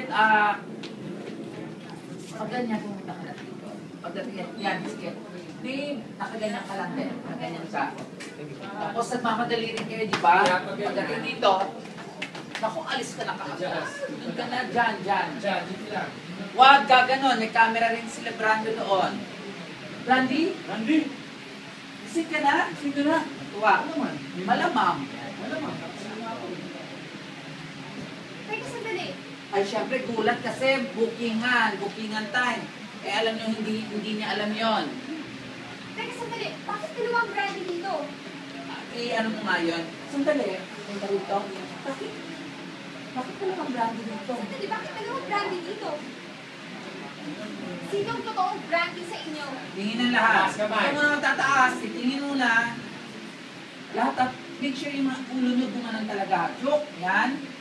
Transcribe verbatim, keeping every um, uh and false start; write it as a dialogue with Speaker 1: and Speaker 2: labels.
Speaker 1: Then, ah, pag ganyan pumunta ka na dito. Pagdating yan, yan, sige. Di, nakaganyan ka lang din. Nakaganyan ka. Tapos nagmamadali rin kayo, di ba? Pagdating dito, naku, alis ka na kakasas. Doon ka na, dyan, dyan.
Speaker 2: Diyan, dito lang.
Speaker 1: Huwag gaganon, may camera rin sila Brando doon. Brandy,
Speaker 2: Randy!
Speaker 1: isig ka na?
Speaker 2: Sige na.
Speaker 1: Tuwa.
Speaker 2: naman?
Speaker 1: Malamang.
Speaker 2: Malamang.
Speaker 3: Teka, sandali.
Speaker 1: Ay, syempre, gulat kasi, bookingan, bookingan time. Eh, alam nyo, hindi, hindi niya alam yon.
Speaker 3: Teka, sandali. Bakit dalawang brandy dito?
Speaker 1: Eh, ano mo nga yun? Sandali, punta rito. Bakit? Bakit ka naman Brandy dito?
Speaker 3: Sandali, bakit dalawang brandy dito? Sinong totoong brandy sa inyo?
Speaker 1: Tingin ang lahat.
Speaker 2: Taas kamay.
Speaker 1: Kung mga tataas, titingin muna. Lahat at make sure yung mga ulo nyo gumanon talaga. Joke, yan.